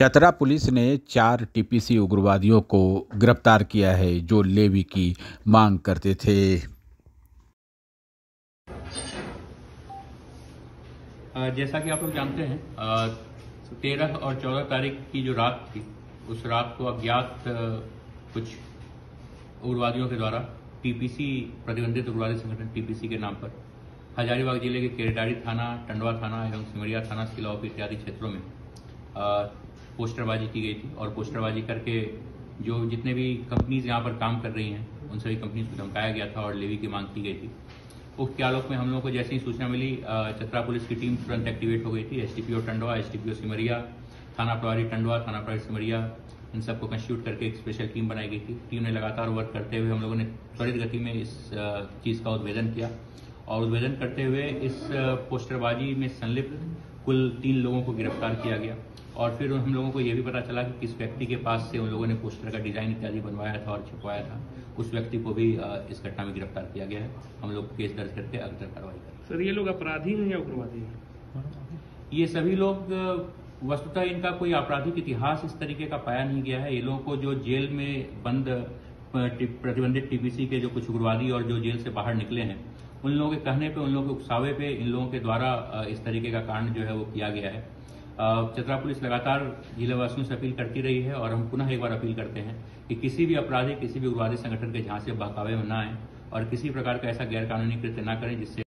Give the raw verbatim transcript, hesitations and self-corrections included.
Chatra police ने चार TPC उग्रवादियों को गिरफ्तार किया है जो लेवी की मांग करते थे। जैसा कि आप लोग जानते हैं, तेरह और चौदह तारीख की जो रात थी, उस रात को अज्ञात कुछ उग्रवादियों के द्वारा टीपीसी, प्रतिबंधित उग्रवादी संगठन टीपीसी के नाम पर हजारीबाग जिले के केरेडारी थाना, टंडवा थाना एवं सिमरिया थाना, सिलाओप इत्यादि क्षेत्रों में पोस्टरबाजी की गई थी। और पोस्टरबाजी करके जो जितने भी कंपनीज यहाँ पर काम कर रही हैं उन सभी कंपनीज को धमकाया गया था और लेवी की मांग की गई थी। उक्त आलोक में हम लोगों को जैसे ही सूचना मिली, चतरा पुलिस की टीम तुरंत एक्टिवेट हो गई थी। एसटीपीओ टंडवा, एसटीपीओ सिमरिया, थाना प्रभारी टंडवा, थाना प्रभारी सिमरिया, इन सबको कंस्टिट्यूट करके एक स्पेशल टीम बनाई गई थी। टीम ने लगातार वर्क करते हुए हम लोगों ने त्वरित गति में इस चीज का उद्भेदन किया और उद्भेदन करते हुए इस पोस्टरबाजी में संलिप्त कुल तीन लोगों को गिरफ्तार किया गया। और फिर हम लोगों को यह भी पता चला कि किस व्यक्ति के पास से उन लोगों ने पोस्टर का डिजाइन इत्यादि बनवाया था और छपवाया था, उस व्यक्ति को भी इस घटना में गिरफ्तार किया गया है। हम लोग केस दर्ज करके अग्रिम कार्रवाई करें। सर, ये लोग अपराधी हैं या उग्रवादी हैं? ये सभी लोग वस्तुतः इनका कोई आपराधिक इतिहास इस तरीके का पाया नहीं गया है। ये लोगों को जो जेल में बंद प्रतिबंधित टीपीसी के जो कुछ उग्रवादी और जो जेल से बाहर निकले हैं, उन लोगों के कहने पे, उन लोगों के उकसावे पे इन लोगों के द्वारा इस तरीके का कांड जो है वो किया गया है। चतरा पुलिस लगातार जिलावासियों से अपील करती रही है और हम पुनः एक बार अपील करते हैं कि किसी भी अपराधी, किसी भी उग्रवादी संगठन के झांसे बहकावे में न आए और किसी प्रकार का ऐसा गैर कानूनी कृत्य न करें जिससे